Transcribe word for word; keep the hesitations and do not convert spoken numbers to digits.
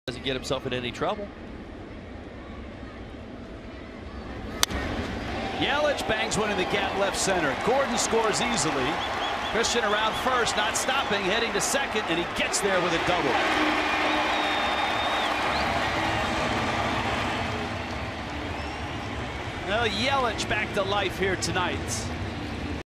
Doesn't get himself in any trouble. Yelich bangs one in the gap left center. Gordon scores easily. Christian around first, not stopping, heading to second, and he gets there with a double. Well, Yelich back to life here tonight.